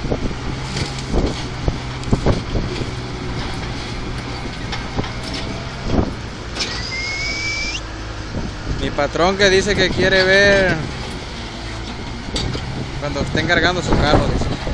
Mi patrón que dice que quiere ver cuando estén cargando su carro, dice.